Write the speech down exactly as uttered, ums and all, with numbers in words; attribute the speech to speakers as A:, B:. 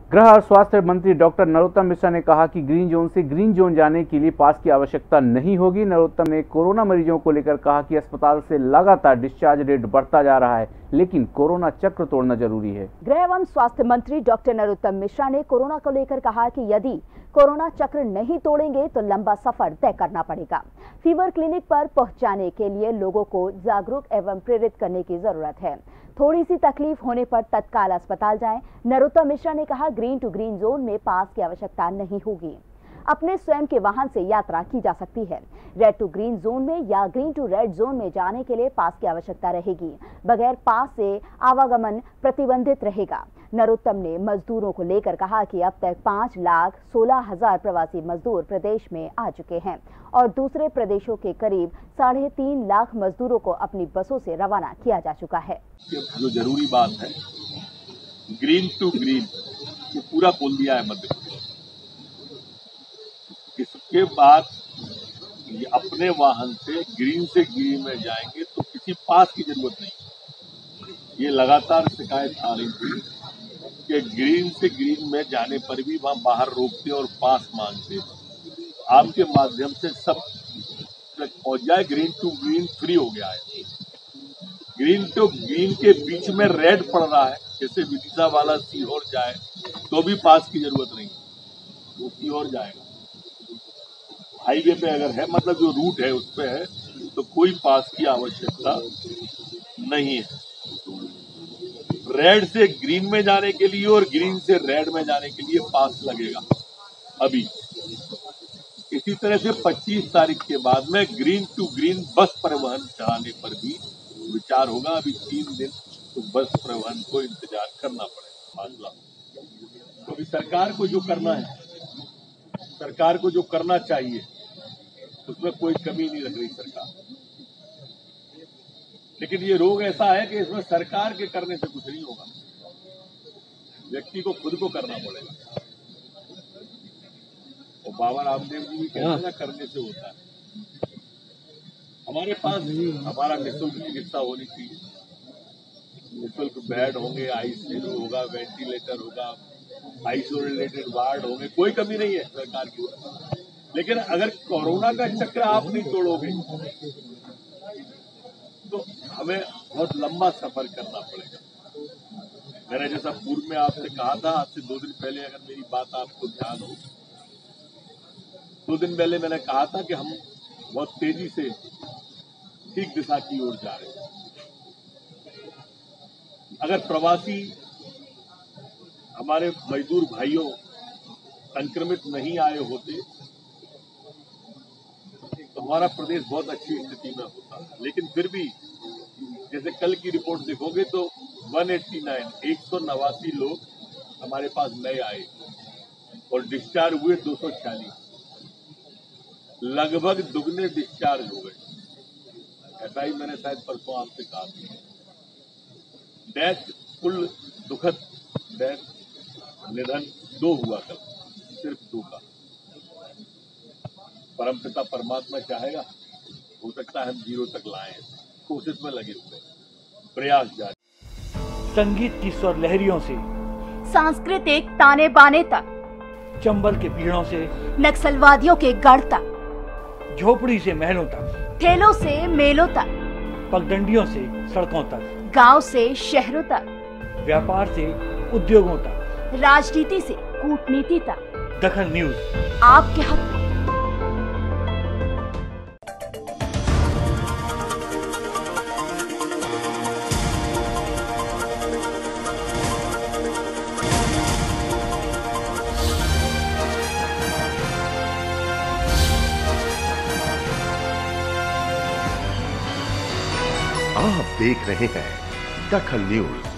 A: गृह और स्वास्थ्य मंत्री डॉक्टर नरोत्तम मिश्रा ने कहा कि ग्रीन जोन से ग्रीन जोन जाने के लिए पास की आवश्यकता नहीं होगी। नरोत्तम ने कोरोना मरीजों को लेकर कहा कि अस्पताल से लगातार डिस्चार्ज रेट बढ़ता जा रहा है, लेकिन कोरोना चक्र तोड़ना जरूरी है।
B: गृह एवं स्वास्थ्य मंत्री डॉक्टर नरोत्तम मिश्रा ने कोरोना को लेकर कहा कि यदि कोरोना चक्र नहीं तोड़ेंगे तो लंबा सफर तय करना पड़ेगा। फीवर क्लिनिक पर पहुंचाने के लिए लोगों को जागरूक एवं प्रेरित करने की जरूरत है। थोड़ी सी तकलीफ होने पर तत्काल अस्पताल जाएं। नरोत्तम मिश्रा ने कहा, ग्रीन टू ग्रीन जोन में पास की आवश्यकता नहीं होगी। अपने स्वयं के वाहन से यात्रा की जा सकती है। रेड टू ग्रीन जोन में या ग्रीन टू रेड जोन में जाने के लिए पास की आवश्यकता रहेगी। बगैर पास से आवागमन प्रतिबंधित रहेगा। नरोत्तम ने मजदूरों को लेकर कहा कि अब तक पाँच लाख सोलह हजार प्रवासी मजदूर प्रदेश में आ चुके हैं और दूसरे प्रदेशों के करीब साढ़े तीन लाख मजदूरों को अपनी बसों से रवाना किया जा चुका है।
C: जो जरूरी बात है, ग्रीन टू ग्रीन ये पूरा खोल दिया है मध्य प्रदेश। इसके बाद ये अपने वाहन से ग्रीन से ग्रीन में जाएंगे तो किसी पास की जरूरत नहीं। ये लगातार शिकायत आ रही थी कि ग्रीन से ग्रीन में जाने पर भी वहां बाहर रोकते और पास मांगते। आपके माध्यम से सब तक पहुंच जाए, ग्रीन टू ग्रीन फ्री हो गया है। ग्रीन टू ग्रीन के बीच में रेड पड़ रहा है, जैसे विदिशा वाला सीहोर जाए तो भी पास की जरूरत नहीं, वो सीहोर जाएगा। हाईवे पे अगर है, मतलब जो रूट है उस पे है, तो कोई पास की आवश्यकता नहीं है। रेड से ग्रीन में जाने के लिए और ग्रीन से रेड में जाने के लिए पास लगेगा अभी। इसी तरह से पच्चीस तारीख के बाद में ग्रीन टू ग्रीन बस परिवहन चलाने पर भी विचार होगा। अभी तीन दिन तो बस परिवहन को इंतजार करना पड़ेगा। मामला तो अभी सरकार को जो करना है, सरकार को जो करना चाहिए उसमें कोई कमी नहीं रख रही सरकार। लेकिन ये रोग ऐसा है कि इसमें सरकार के करने से कुछ नहीं होगा, व्यक्ति को खुद को करना पड़ेगा। और बाबा रामदेव जी भी कहते हैं ना, करने से होता है। हमारे पास हमारा निःशुल्क चिकित्सा होनी चाहिए, निःशुल्क बेड होंगे, आईसीयू होगा, वेंटिलेटर होगा, आइसोलेटेड वार्ड होंगे, कोई कमी नहीं है सरकार की। लेकिन अगर कोरोना का चक्र आप नहीं तोड़ोगे तो हमें बहुत लंबा सफर करना पड़ेगा। मैंने जैसा पूर्व में आपसे कहा था, आज से दो दिन पहले, अगर मेरी बात आपको ध्यान हो, दो दिन पहले मैंने कहा था कि हम बहुत तेजी से ठीक दिशा की ओर जा रहे हैं। अगर प्रवासी हमारे मजदूर भाइयों संक्रमित नहीं आए होते तो हमारा प्रदेश बहुत अच्छी स्थिति में होता। लेकिन फिर भी जैसे कल की रिपोर्ट देखोगे तो एक सौ नवासी लोग हमारे पास नए आए और डिस्चार्ज हुए दो सौ छियालीस, लगभग दुगने डिस्चार्ज हो गए। ऐसा ही मैंने शायद परसों आपसे कहा था। डेथ, कुल दुखद डेथ, निधन दो हुआ कल, सिर्फ दो का। परमपिता परमात्मा चाहेगा, हो सकता है हम जीरो तक लाएं। कोशिश में लगे हुए, प्रयास जारी।
D: संगीत की स्वर लहरियों से
B: सांस्कृतिक ताने बाने तक,
D: चंबल के पीड़ों से
B: नक्सलवादियों के गढ़ तक,
D: झोपड़ी से महलों तक,
B: ठेलों से मेलों तक,
D: पगडंडियों से सड़कों तक,
B: गांव से शहरों तक,
D: व्यापार से उद्योगों तक,
B: राजनीति से कूटनीति तक,
D: दखन न्यूज
B: आपके हक।
E: आप देख रहे हैं दखन न्यूज।